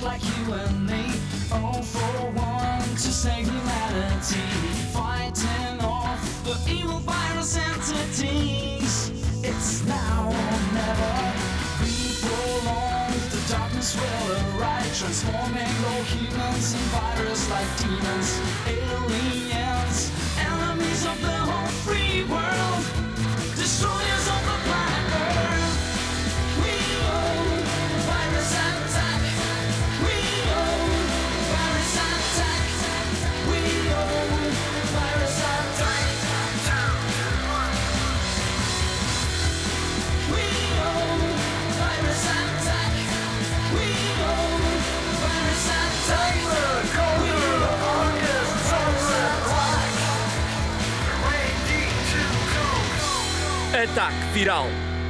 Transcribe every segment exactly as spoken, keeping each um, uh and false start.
like you and me, all for one to save humanity, fighting off the evil virus entities. It's now or never. Before long, the darkness will arrive, transforming all humans and virus like demons, aliens, enemies of the whole free world, destroyers of the planet Earth. We own virus attack. We own virus attack. We own virus attack. We own virus attack. We own virus attack. We own virus attack. Ataque viral.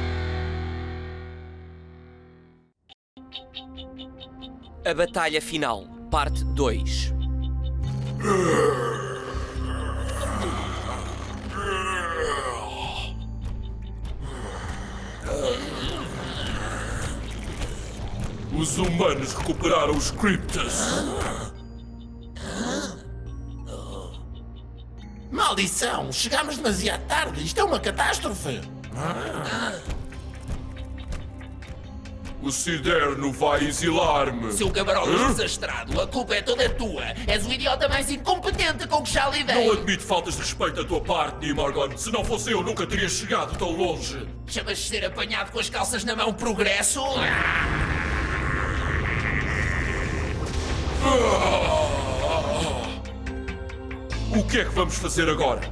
A batalha final, parte dois. Os humanos recuperaram os Cryptas. Maldição! Chegámos demasiado tarde. Isto é uma catástrofe. O Siderno vai exilar-me. Seu gabarote desastrado, a culpa é toda tua. És o idiota mais incompetente com que já lidei. Não admito faltas de respeito da tua parte, Nimorgon. Se não fosse eu, nunca teria chegado tão longe. Chamas de ser apanhado com as calças na mão progresso? O que é que vamos fazer agora?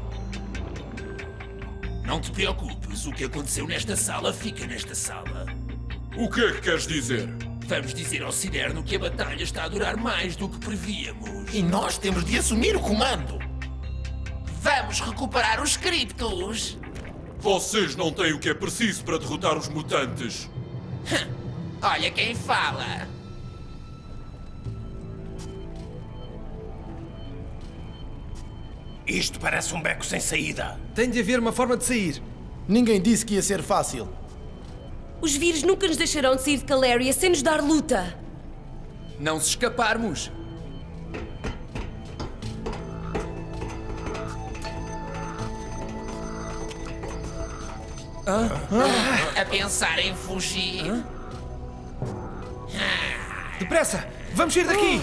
Não te preocupes, o que aconteceu nesta sala fica nesta sala. O que é que queres dizer? Vamos dizer ao Siderno que a batalha está a durar mais do que prevíamos. E nós temos de assumir o comando. Vamos recuperar os criptos. Vocês não têm o que é preciso para derrotar os mutantes. Olha quem fala. Isto parece um beco sem saída. Tem de haver uma forma de sair. Ninguém disse que ia ser fácil. Os vírus nunca nos deixarão de sair de Caleria sem nos dar luta. Não se escaparmos. A pensar em fugir. Depressa! Vamos sair daqui!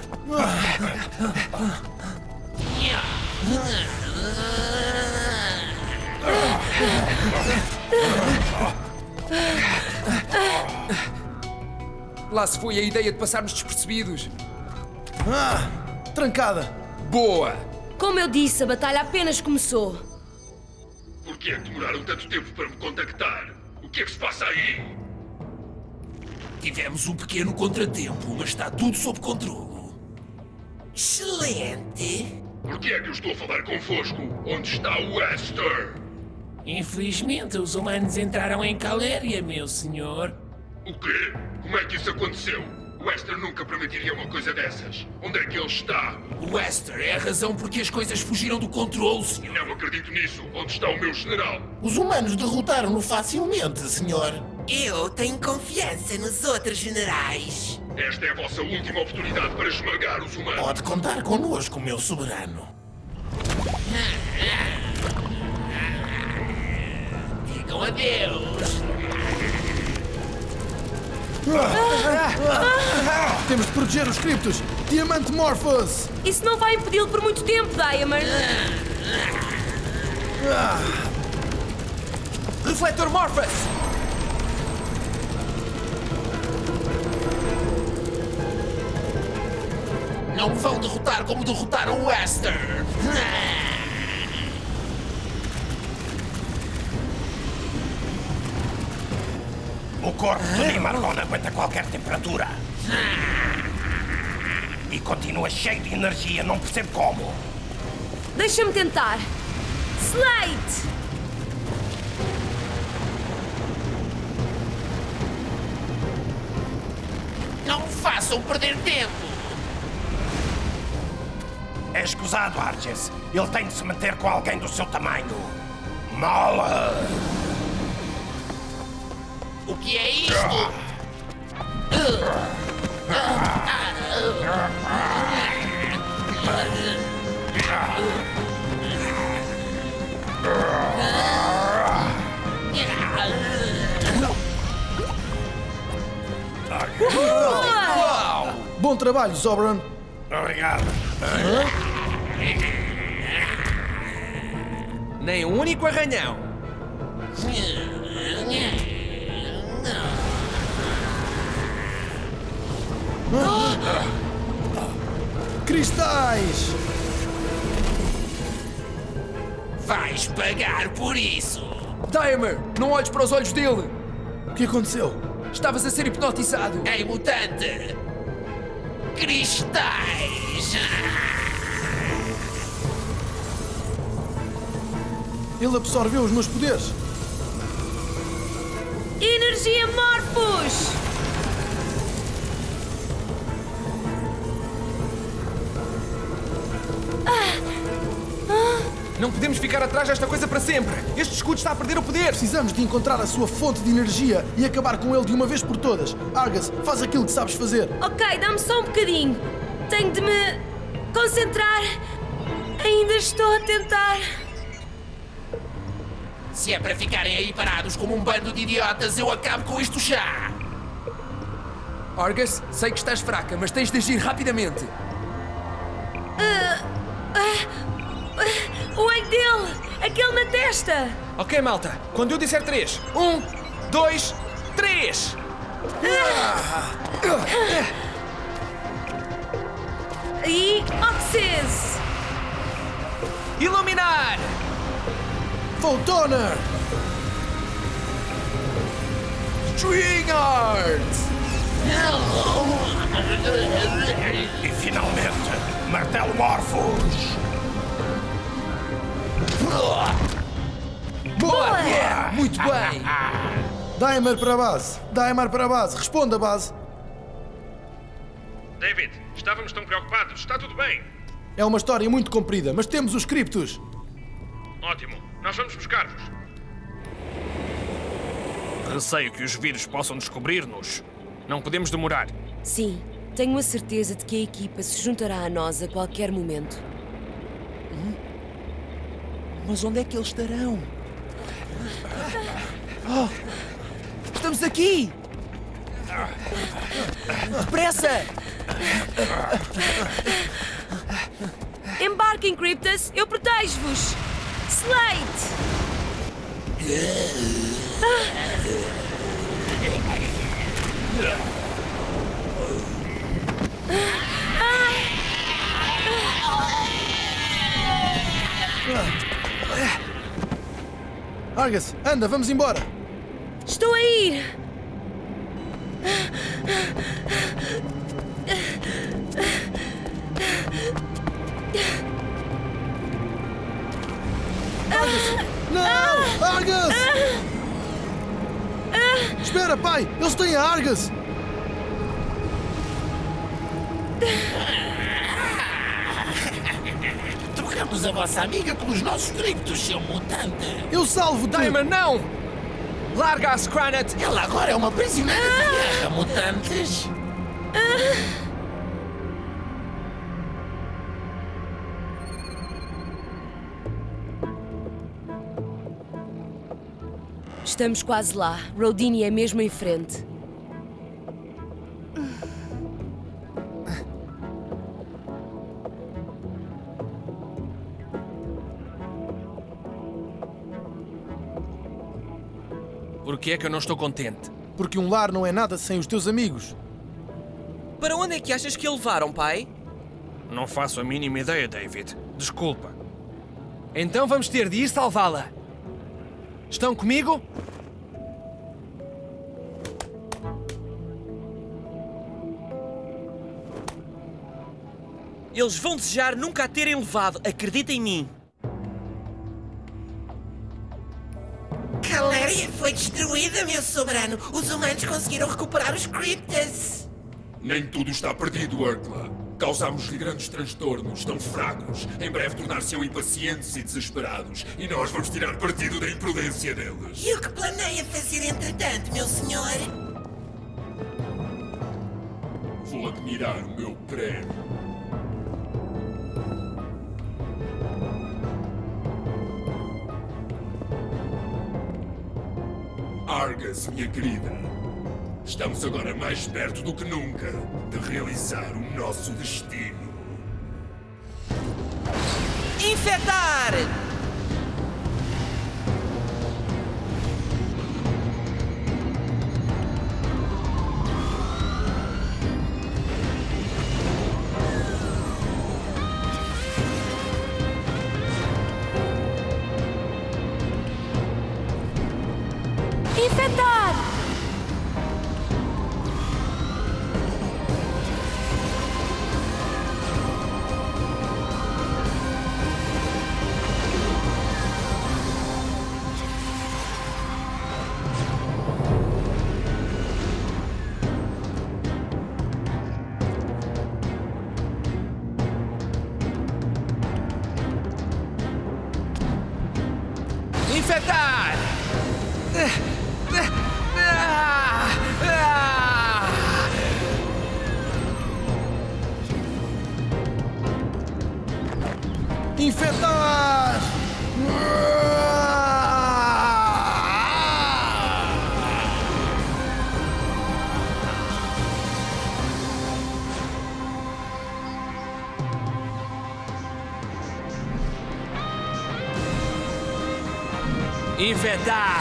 Lá se foi a ideia de passarmos despercebidos. Ah, trancada. Boa! Como eu disse, a batalha apenas começou. Por que é que demoraram tanto tempo para me contactar? O que é que se passa aí? Tivemos um pequeno contratempo, mas está tudo sob controle. Excelente! Por que é que eu estou a falar convosco? Onde está o Wester? Infelizmente, os humanos entraram em Caleria, meu senhor. O quê? Como é que isso aconteceu? O Wester nunca permitiria uma coisa dessas. Onde é que ele está? O Wester é a razão porque as coisas fugiram do controle, senhor. Não acredito nisso. Onde está o meu general? Os humanos derrotaram-no facilmente, senhor. Eu tenho confiança nos outros generais. Esta é a vossa última oportunidade para esmagar os humanos. Pode contar connosco, meu soberano. Digam adeus. Temos de proteger os criptos. Diamante Morphos! Isso não vai impedi-lo por muito tempo, Diamond. Refletor Morphos! Não me vão derrotar como derrotaram o Wester. O corpo do Nimorgon aguenta qualquer temperatura. E continua cheio de energia, não percebo como. Deixa-me tentar. Slate! Não me façam perder tempo. É escusado, Arges. Ele tem de se meter com alguém do seu tamanho. Mala! O que é isto? Uh, uh, uh, Boa! Bom trabalho, Zobran. Obrigado. Nem um único arranhão. Cristais! Vais pagar por isso! Daimer, não olhes para os olhos dele. O que aconteceu? Estavas a ser hipnotizado. Ei, mutante! Cristais! Ele absorveu os meus poderes. Energia Morphos! Não podemos ficar atrás desta coisa para sempre. Este escudo está a perder o poder. Precisamos de encontrar a sua fonte de energia e acabar com ele de uma vez por todas. Argus, faz aquilo que sabes fazer. Ok, dá-me só um bocadinho. Tenho de me concentrar. Ainda estou a tentar. Se é para ficarem aí parados como um bando de idiotas, eu acabo com isto já! Argus, sei que estás fraca, mas tens de agir rapidamente. Uh, uh, uh, o olho dele! Aquele na testa! Ok, malta. Quando eu disser três. Um, dois, três! E Oxys! Iluminar! Photoner! String Art! E finalmente, Martelo Morphos! Boa! Yeah, muito bem! Daimer para a base. Daimer para a base. Responda, base. David, estávamos tão preocupados. Está tudo bem. É uma história muito comprida, mas temos os criptos. Ótimo. Nós vamos buscar-vos. Receio que os vírus possam descobrir-nos. Não podemos demorar. Sim, tenho a certeza de que a equipa se juntará a nós a qualquer momento. Mas onde é que eles estarão? Oh, estamos aqui! Depressa! Embarquem, Cryptas! Eu protejo-vos! Slate! Argus, anda, vamos embora. Estou a ir! Não! Argus! Espera, pai! Eles têm a Argus! Trocamos a vossa amiga pelos nossos criptos, seu mutante. Eu salvo-te! Daimer, não! Larga a Scranet! Ela agora é uma prisioneira de guerra, mutantes. Estamos quase lá. Rodini é mesmo em frente. Por que é que eu não estou contente? Porque um lar não é nada sem os teus amigos. Para onde é que achas que a levaram, pai? Não faço a mínima ideia, David. Desculpa. Então vamos ter de ir salvá-la. Estão comigo? Eles vão desejar nunca a terem levado, acredita em mim. Caléria foi destruída, meu soberano. Os humanos conseguiram recuperar os criptas. Nem tudo está perdido, Urkla. Causámos-lhe grandes transtornos, tão fracos. Em breve tornar-se-ão impacientes e desesperados. E nós vamos tirar partido da imprudência deles. E o que planeia fazer entretanto, meu senhor? Vou admirar o meu prémio. Argus, minha querida. Estamos agora mais perto do que nunca de realizar o nosso destino. Infectar! Infectar! Infectar! Infectar! Infectar!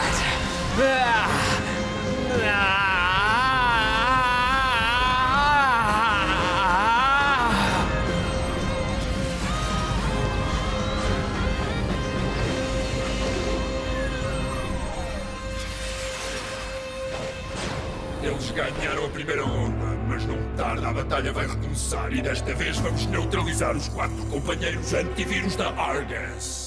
Eles ganharam a primeira ronda, mas não tarda, a batalha vai recomeçar e desta vez vamos neutralizar os quatro companheiros antivírus da Argus.